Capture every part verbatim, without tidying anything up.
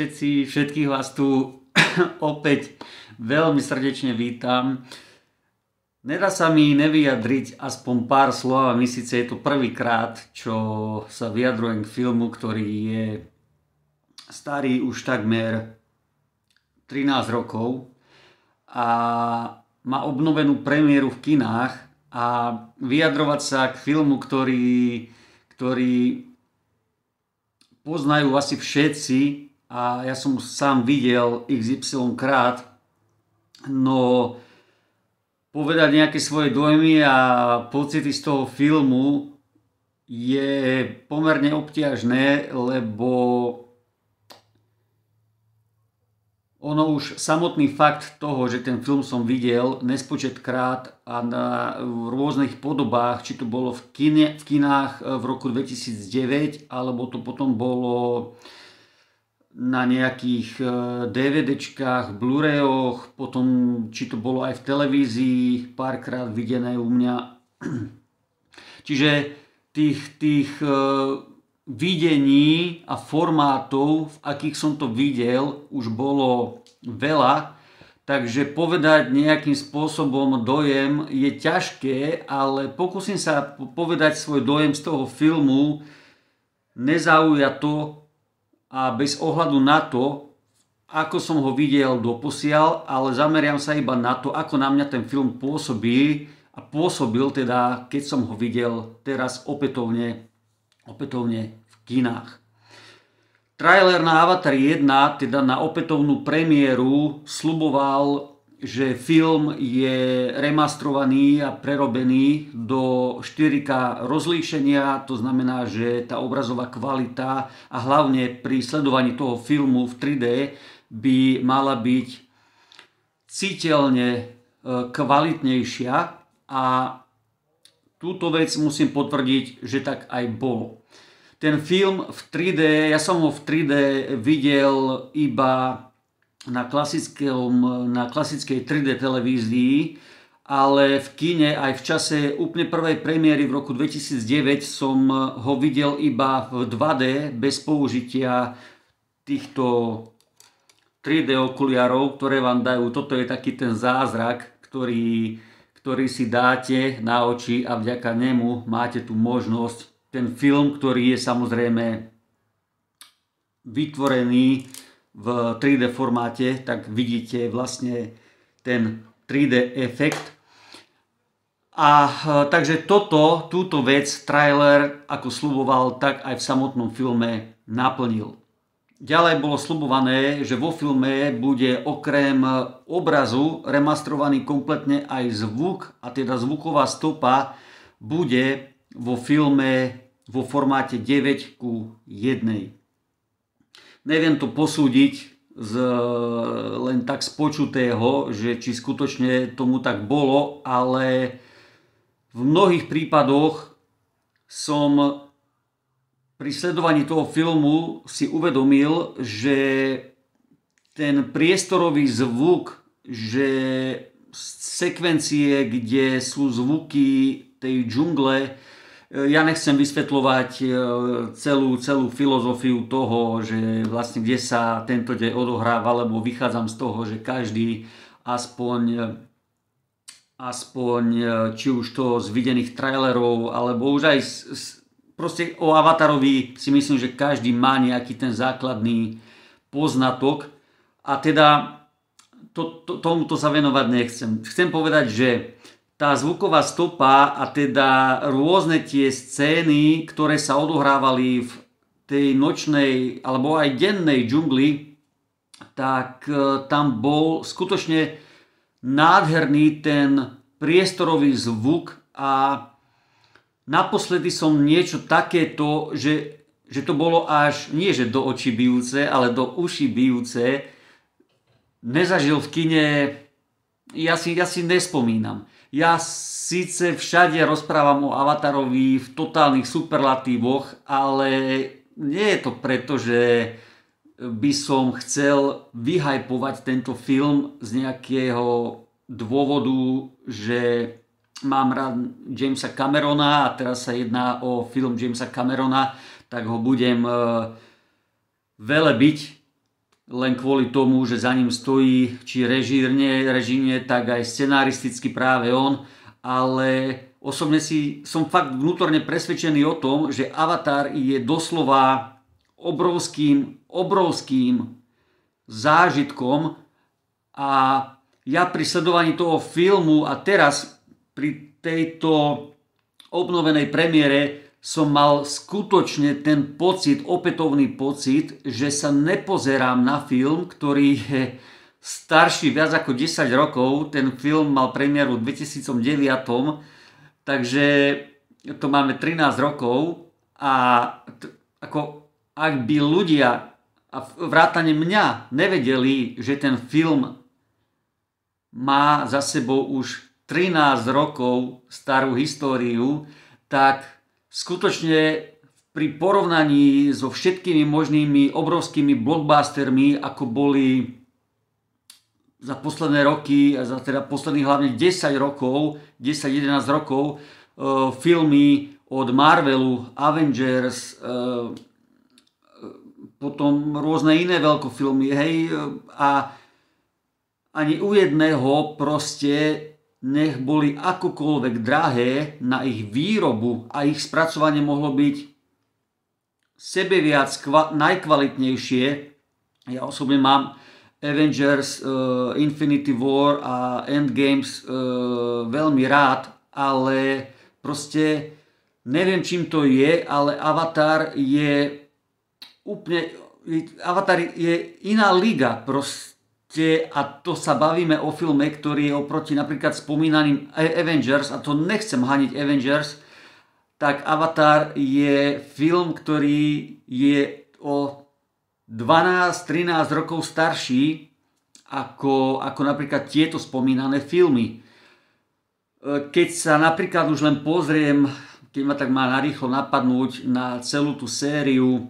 všetci, všetkých vás tu opäť veľmi srdečne vítam. Nedá sa mi nevyjadriť aspoň pár slov, a my síce je to prvýkrát, čo sa vyjadrujem k filmu, ktorý je starý už takmer trinásť rokov a má obnovenú premiéru v kinách, a vyjadrovať sa k filmu, ktorý, ktorý poznajú asi všetci, a ja som sám videl iks ypsilon krát, no povedať nejaké svoje dojmy a pocity z toho filmu je pomerne obťažné, lebo ono už samotný fakt toho, že ten film som videl nespočetkrát a na rôznych podobách, či to bolo v, kine, v kinách v roku dvetisícdeväť, alebo to potom bolo na nejakých DVDčkách, Blu-rayoch, potom či to bolo aj v televízii párkrát videné u mňa. Čiže tých, tých videní a formátov, v akých som to videl, už bolo veľa, takže povedať nejakým spôsobom dojem je ťažké, ale pokúsim sa povedať svoj dojem z toho filmu nezaujato a bez ohľadu na to, ako som ho videl doposiaľ, ale zameriam sa iba na to, ako na mňa ten film pôsobí a pôsobil teda, keď som ho videl teraz opätovne opätovne v kinách. Trailer na Avatar jeden, teda na opätovnú premiéru, sľuboval, že film je remastrovaný a prerobený do štyri ká rozlíšenia, to znamená, že tá obrazová kvalita a hlavne pri sledovaní toho filmu v tri dé by mala byť citeľne kvalitnejšia, a túto vec musím potvrdiť, že tak aj bolo. Ten film v tri dé, ja som ho v tri dé videl iba na, na klasickej tri dé televízii, ale v kine aj v čase úplne prvej premiéry v roku dvetisícdeväť som ho videl iba v dva dé bez použitia týchto tri dé okuliarov, ktoré vám dajú. Toto je taký ten zázrak, ktorý ktorý si dáte na oči, a vďaka nemu máte tu možnosť ten film, ktorý je samozrejme vytvorený v tri dé formáte, tak vidíte vlastne ten tri dé efekt. A takže toto, túto vec trailer, ako sľuboval, tak aj v samotnom filme naplnil. Ďalej bolo sľubované, že vo filme bude okrem obrazu remastrovaný kompletne aj zvuk, a teda zvuková stopa bude vo filme vo formáte deväť ku jednej. Neviem to posúdiť z, len tak z počutého, že či skutočne tomu tak bolo, ale v mnohých prípadoch som pri sledovaní toho filmu si uvedomil, že ten priestorový zvuk, že sekvencie, kde sú zvuky tej džungle, ja nechcem vysvetľovať celú, celú filozofiu toho, že vlastne kde sa tento deň odohráva, lebo vychádzam z toho, že každý aspoň aspoň či už to z videných trailerov, alebo už aj z, z proste o Avatarovi si myslím, že každý má nejaký ten základný poznatok, a teda to, to, tomuto sa venovať nechcem. Chcem povedať, že tá zvuková stopa a teda rôzne tie scény, ktoré sa odohrávali v tej nočnej alebo aj dennej džungli, tak tam bol skutočne nádherný ten priestorový zvuk, a naposledy som niečo takéto, že, že to bolo až, nie že do očí bijúce, ale do uší bijúce, nezažil v kine, ja si, ja si nespomínam. Ja síce všade rozprávam o Avatarovi v totálnych superlatívoch, ale nie je to preto, že by som chcel vyhajpovať tento film z nejakého dôvodu, že mám rád Jamesa Camerona a teraz sa jedná o film Jamesa Camerona, tak ho budem velebiť. len kvôli tomu, že za ním stojí či režírne, režíne, tak aj scenaristicky práve on, ale osobne si som fakt vnútorne presvedčený o tom, že Avatar je doslova obrovským, obrovským zážitkom a ja pri sledovaní toho filmu a teraz pri tejto obnovenej premiére som mal skutočne ten pocit, opätovný pocit, že sa nepozerám na film, ktorý je starší viac ako desať rokov. Ten film mal premiéru v dvetisícdeväť, takže to máme trinásť rokov a t- ako ak by ľudia a vrátane mňa nevedeli, že ten film má za sebou už trinásť rokov starú históriu, tak skutočne pri porovnaní so všetkými možnými obrovskými blockbustermi, ako boli za posledné roky, a za teda posledných hlavne desať rokov, desať jedenásť rokov, e, filmy od Marvelu, Avengers, e, potom rôzne iné veľkofilmy, hej, a ani u jedného proste, nech boli akokoľvek drahé, na ich výrobu a ich spracovanie mohlo byť sebeviac kva- najkvalitnejšie. Ja osobne mám Avengers, uh, Infinity War a Endgames uh, veľmi rád, ale proste neviem, čím to je, ale Avatar je úplne, Avatar je iná liga proste, a to sa bavíme o filme, ktorý je oproti napríklad spomínaným Avengers, a to nechcem haniť Avengers, tak Avatar je film, ktorý je o dvanásť trinásť rokov starší ako, ako napríklad tieto spomínané filmy. Keď sa napríklad už len pozriem, keď ma tak má narýchlo napadnúť na celú tú sériu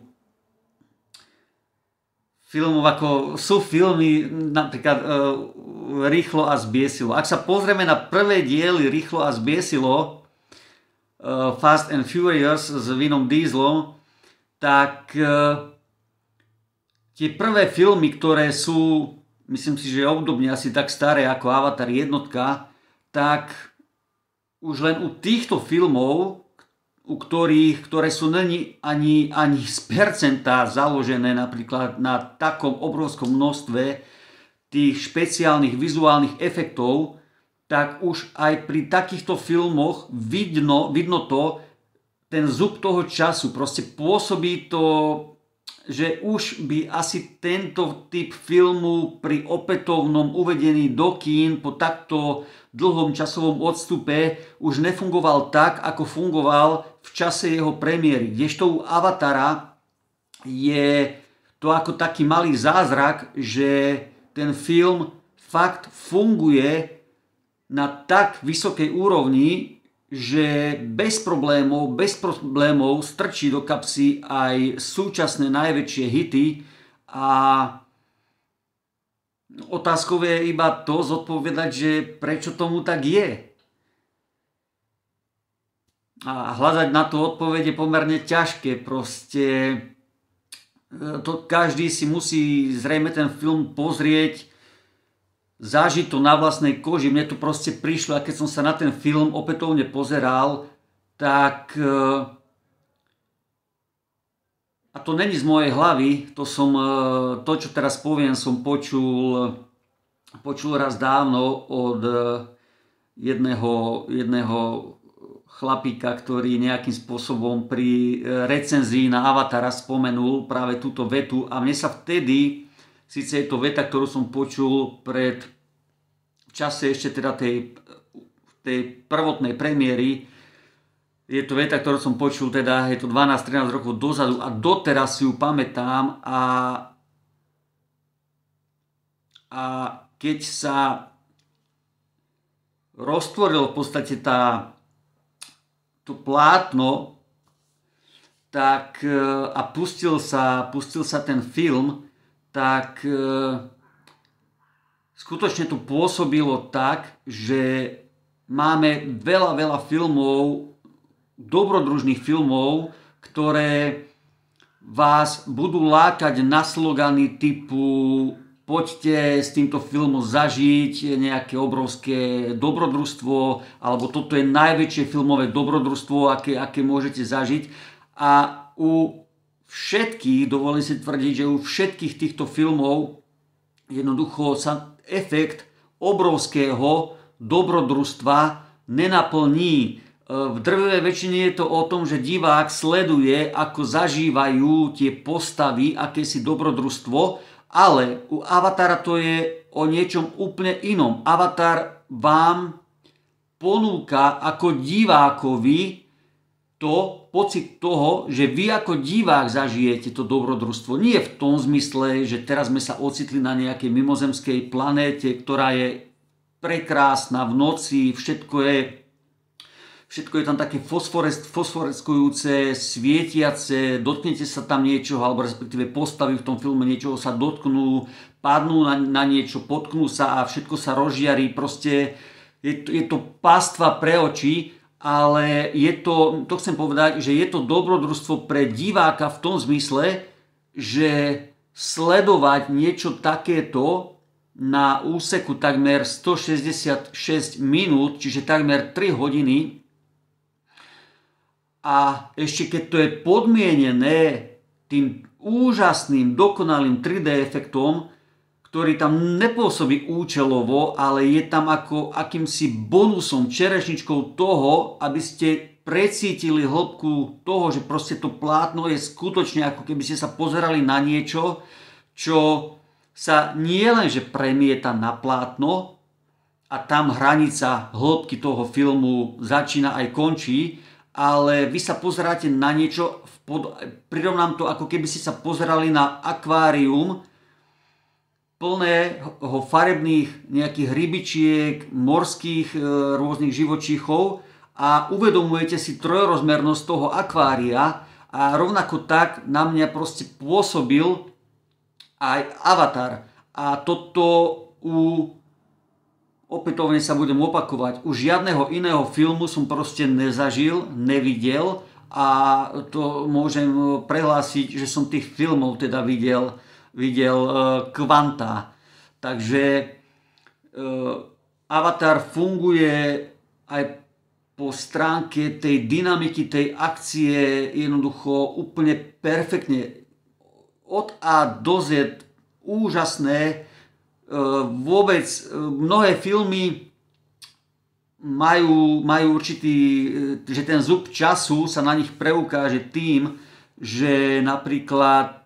filmov, ako sú filmy napríklad e, Rýchlo a zbiesilo. Ak sa pozrieme na prvé diely Rýchlo a zbiesilo, e, Fast and Furious s Vinom Dieselom, tak e, tie prvé filmy, ktoré sú, myslím si, že obdobne asi tak staré ako Avatar jednotka, tak už len u týchto filmov, u ktorých, ktoré sú není ani, ani z percenta založené napríklad na takom obrovskom množstve tých špeciálnych vizuálnych efektov, tak už aj pri takýchto filmoch vidno, vidno to, ten zub toho času. Proste pôsobí to, že už by asi tento typ filmu pri opätovnom uvedení do kín po takto dlhom časovom odstupe už nefungoval tak, ako fungoval v čase jeho premiéry. Kdežto u Avatara je to ako taký malý zázrak, že ten film fakt funguje na tak vysokej úrovni, že bez problémov, bez problémov strčí do kapsy aj súčasné najväčšie hity a otázkou je iba to zodpovedať, že prečo tomu tak je. A hľadať na tú odpoveď je pomerne ťažké. Proste to každý si musí zrejme ten film pozrieť, zažiť to na vlastnej koži. Mne to proste prišlo, a keď som sa na ten film opätovne pozeral, tak a to není z mojej hlavy, to som, to čo teraz poviem, som počul, počul raz dávno od jedného, jedného chlapíka, ktorý nejakým spôsobom pri recenzii na Avatara spomenul práve túto vetu a mne sa vtedy, síce je to veta, ktorú som počul pred v čase ešte teda tej, tej prvotnej premiéry, je to veta, ktorú som počul, teda je to dvanásť trinásť rokov dozadu a doteraz si ju pamätám a, a keď sa roztvorilo v podstate tá to plátno, tak a pustil sa, pustil sa ten film, tak e, skutočne to pôsobilo tak, že máme veľa, veľa filmov, dobrodružných filmov, ktoré vás budú lákať na slogany typu poďte s týmto filmom zažiť nejaké obrovské dobrodružstvo, alebo toto je najväčšie filmové dobrodružstvo, aké, aké môžete zažiť. A u všetkých, dovolím si tvrdiť, že u všetkých týchto filmov jednoducho sa efekt obrovského dobrodružstva nenaplní. V drvivej väčšine je to o tom, že divák sleduje, ako zažívajú tie postavy, akési dobrodružstvo, ale u Avatara to je o niečom úplne inom. Avatar vám ponúka ako divákovi to, pocit toho, že vy ako divák zažijete to dobrodružstvo. Nie v tom zmysle, že teraz sme sa ocitli na nejakej mimozemskej planéte, ktorá je prekrásna v noci, všetko je Všetko je tam také fosforeskujúce, svietiace, dotknete sa tam niečoho, alebo respektíve postavy v tom filme niečoho sa dotknú, padnú na, na niečo, potknú sa a všetko sa rozžiarí. Proste je to, je to pastva pre oči, ale je to, to chcem povedať, že je to dobrodružstvo pre diváka v tom zmysle, že sledovať niečo takéto na úseku takmer stošesťdesiatšesť minút, čiže takmer tri hodiny, a ešte keď to je podmienené tým úžasným, dokonalým tri dé efektom, ktorý tam nepôsobí účelovo, ale je tam ako akýmsi bonusom, čerešničkou toho, aby ste precítili hĺbku toho, že proste to plátno je skutočne ako keby ste sa pozerali na niečo, čo sa nie len že premieta na plátno a tam hranica hĺbky toho filmu začína aj končí, ale vy sa pozeráte na niečo, prirovnám to, ako keby ste sa pozerali na akvárium plného farebných nejakých rybičiek, morských e, rôznych živočíchov a uvedomujete si trojrozmernosť toho akvária a rovnako tak na mňa proste pôsobil aj Avatar. A toto u Opätovne sa budem opakovať. Už žiadneho iného filmu som proste nezažil, nevidel a to môžem prehlásiť, že som tých filmov teda videl, videl uh, kvanta. Takže uh, Avatar funguje aj po stránke tej dynamiky, tej akcie jednoducho úplne perfektne. Od A do Z úžasné. Vôbec mnohé filmy majú, majú určitý, že ten zub času sa na nich preukáže tým, že napríklad,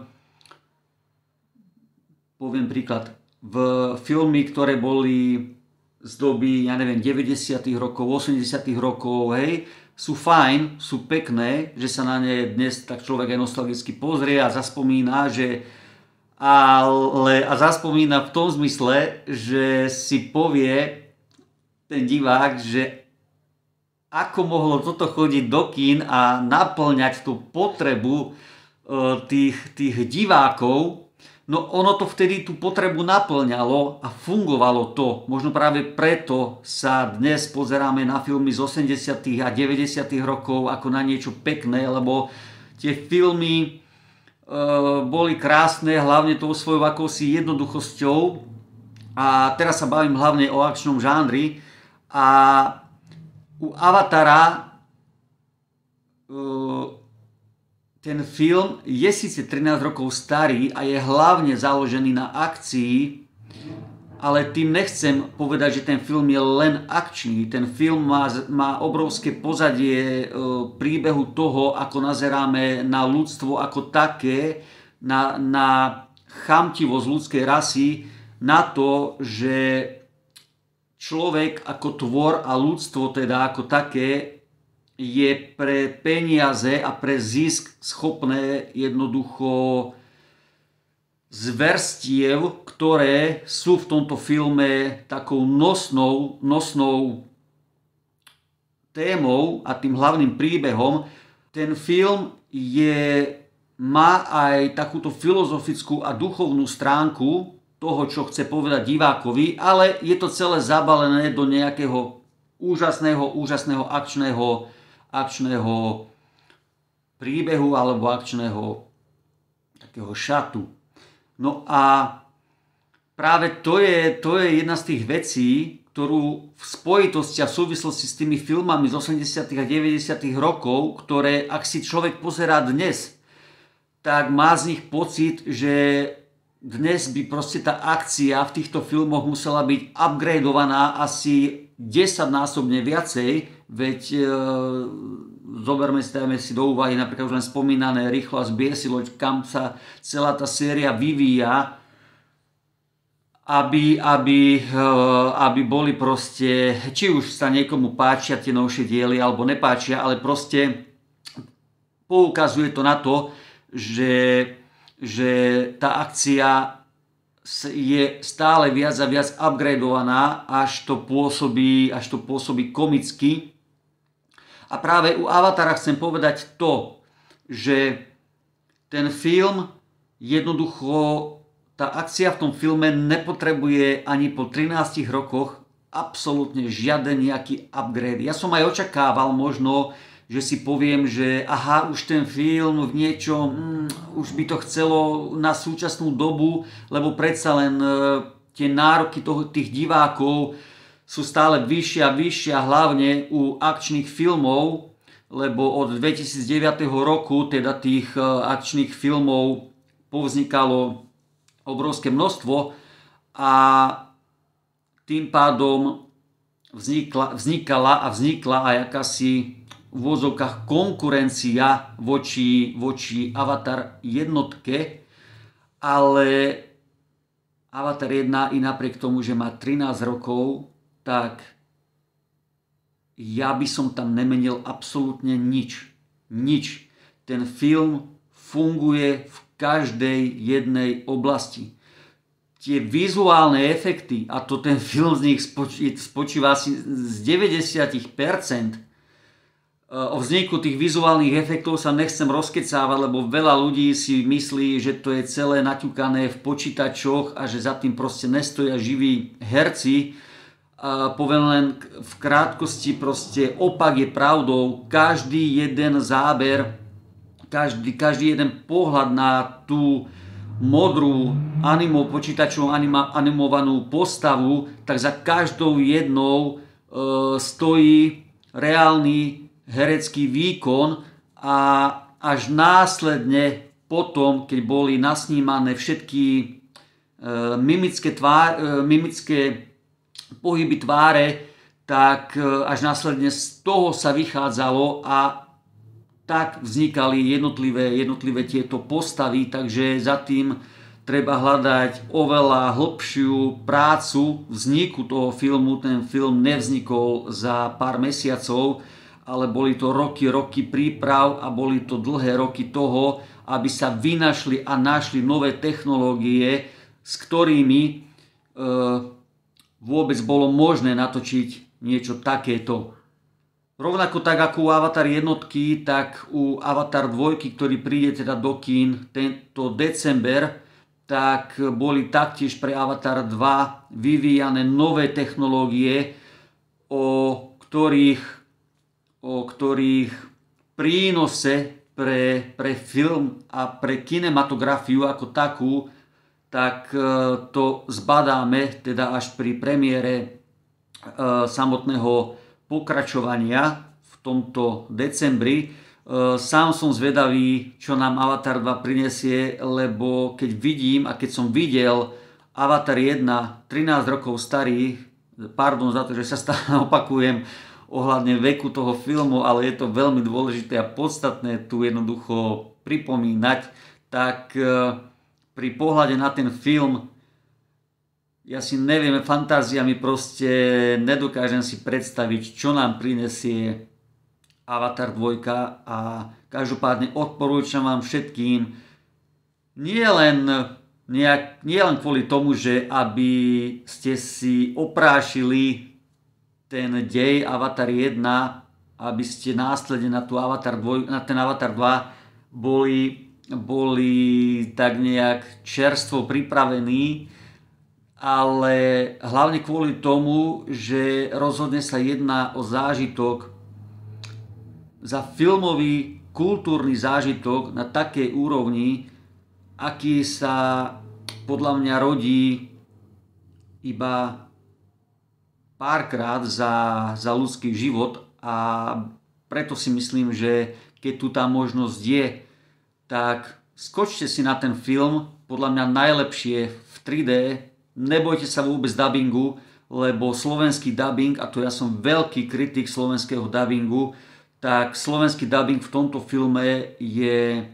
poviem príklad, v filmy, ktoré boli z doby, ja neviem, deväťdesiatych rokov, osemdesiatych rokov, hej, sú fajn, sú pekné, že sa na ne dnes tak človek aj nostalgicky pozrie a zaspomína, že ale a zaspomína v tom zmysle, že si povie ten divák, že ako mohlo toto chodiť do kín a naplňať tú potrebu tých, tých divákov. No ono to vtedy tú potrebu naplňalo a fungovalo to. Možno práve preto sa dnes pozeráme na filmy z osemdesiatych a deväťdesiatych rokov ako na niečo pekné, lebo tie filmy boli krásne, hlavne tou svojou akousi jednoduchosťou. A teraz sa bavím hlavne o akčnom žánri. A u Avatara ten film je síce trinásť rokov starý a je hlavne založený na akcii, ale tým nechcem povedať, že ten film je len akčný. Ten film má, má obrovské pozadie e, príbehu toho, ako nazeráme na ľudstvo ako také, na, na chamtivosť ľudskej rasy, na to, že človek ako tvor a ľudstvo teda ako také je pre peniaze a pre zisk schopné jednoducho zverstiev, ktoré sú v tomto filme takou nosnou, nosnou témou a tým hlavným príbehom. Ten film je, má aj takúto filozofickú a duchovnú stránku toho, čo chce povedať divákovi, ale je to celé zabalené do nejakého úžasného, úžasného akčného, akčného príbehu alebo akčného takého šatu. No a práve to je, to je jedna z tých vecí, ktorú v spojitosti a v súvislosti s tými filmami z osemdesiatych a deväťdesiatych rokov, ktoré ak si človek pozerá dnes, tak má z nich pocit, že dnes by proste tá akcia v týchto filmoch musela byť upgradeovaná asi desaťnásobne viacej, veď e, zoberme si, dajme si do úvahy napríklad už len spomínané Rýchlo a zbiesilo, kam sa celá tá séria vyvíja, aby, aby, aby boli proste, či už sa niekomu páčia tie novšie diely alebo nepáčia, ale proste poukazuje to na to, že, že tá akcia je stále viac a viac upgradeovaná, až to pôsobí, až to pôsobí komicky. A práve u Avatara chcem povedať to, že ten film jednoducho, tá akcia v tom filme nepotrebuje ani po trinástich rokoch absolútne žiaden nejaký upgrade. Ja som aj očakával možno, že si poviem, že aha, už ten film v niečom, mm, už by to chcelo na súčasnú dobu, lebo predsa len e, tie nároky toho, tých divákov sú stále vyššie a vyššie, hlavne u akčných filmov, lebo od dvetisícdeväť roku teda tých e, akčných filmov povznikalo obrovské množstvo a tým pádom vznikla, vznikala a vznikla aj akási v úvodzovkách konkurencia voči, voči Avatar jednotke, ale Avatar jedna i napriek tomu, že má trinásť rokov, tak ja by som tam nemenil absolútne nič. Nič. Ten film funguje v každej jednej oblasti. Tie vizuálne efekty, a to ten film z nich spočíva asi z deväťdesiat percent, o vzniku tých vizuálnych efektov sa nechcem rozkecávať, lebo veľa ľudí si myslí, že to je celé naťukané v počítačoch a že za tým proste nestoja živí herci. A poviem len v krátkosti, proste opak je pravdou. Každý jeden záber, každý, každý jeden pohľad na tú modrú animo, počítačovo anima, animovanú postavu, tak za každou jednou e, stojí reálny herecký výkon a až následne potom, keď boli nasnímané všetky e, mimické, tvár, e, mimické pohyby tváre, tak e, až následne z toho sa vychádzalo a tak vznikali jednotlivé, jednotlivé tieto postavy, takže za tým treba hľadať oveľa hlbšiu prácu vzniku toho filmu. Ten film nevznikol za pár mesiacov, ale boli to roky, roky príprav a boli to dlhé roky toho, aby sa vynašli a našli nové technológie, s ktorými e, vôbec bolo možné natočiť niečo takéto. Rovnako tak ako u Avatar jednotky, tak u Avatar dvojky, ktorý príde teda do kín tento december, tak boli taktiež pre Avatar dva vyvíjane nové technológie, o ktorých o ktorých prínose pre, pre film a pre kinematografiu ako takú, tak to zbadáme teda až pri premiére e, samotného pokračovania v tomto decembri. E, sám som zvedavý, čo nám Avatar dva prinesie, lebo keď vidím a keď som videl Avatar jeden, trinásť rokov starý, pardon za to, že sa stále opakujem, ohľadne veku toho filmu, ale je to veľmi dôležité a podstatné tu jednoducho pripomínať, tak pri pohľade na ten film ja si neviem, fantáziami proste nedokážem si predstaviť, čo nám prinesie Avatar dva a každopádne odporúčam vám všetkým nie len, nejak, nie len kvôli tomu, že aby ste si oprášili ten dej Avatar jeden, aby ste následne na, tú Avatar dva, na ten Avatar dva boli, boli tak nejak čerstvo pripravení, ale hlavne kvôli tomu, že rozhodne sa jedná o zážitok za filmový kultúrny zážitok na takej úrovni, aký sa podľa mňa rodí iba párkrát za, za ľudský život, a preto si myslím, že keď tu tá možnosť je, tak skočte si na ten film, podľa mňa najlepšie v tri dé, nebojte sa vôbec dubbingu, lebo slovenský dubbing, a to ja som veľký kritik slovenského dubbingu, tak slovenský dubbing v tomto filme je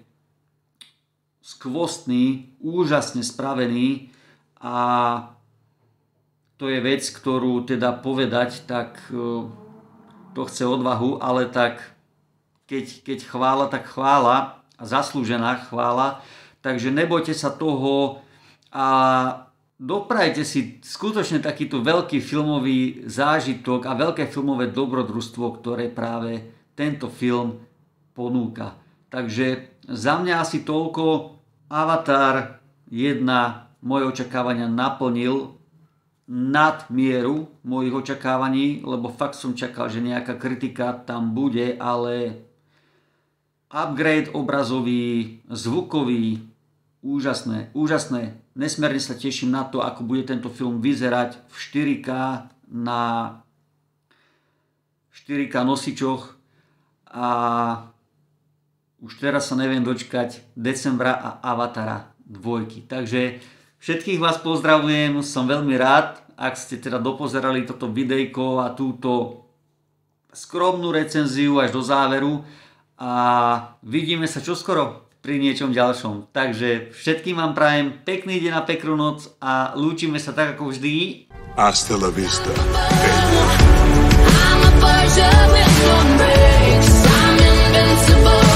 skvostný, úžasne spravený, a to je vec, ktorú teda povedať, tak to chce odvahu, ale tak keď, keď chvála, tak chvála, a zaslúžená chvála, takže nebojte sa toho a doprajte si skutočne takýto veľký filmový zážitok a veľké filmové dobrodružstvo, ktoré práve tento film ponúka. Takže za mňa asi toľko. Avatar jedna moje očakávania naplnil nad mieru mojich očakávaní, lebo fakt som čakal, že nejaká kritika tam bude, ale upgrade obrazový, zvukový, úžasné, úžasné. Nesmierne sa teším na to, ako bude tento film vyzerať v štyri ká na štyri ká nosičoch, a už teraz sa neviem dočkať decembra a Avatara dvojky. Takže všetkých vás pozdravujem, som veľmi rád, ak ste teda dopozerali toto videjko a túto skromnú recenziu až do záveru, a vidíme sa čoskoro pri niečom ďalšom. Takže všetkým vám prajem pekný deň a peknú noc a lúčime sa tak ako vždy. Hasta la vista. I'm a virgin with no brakes. I'm invincible.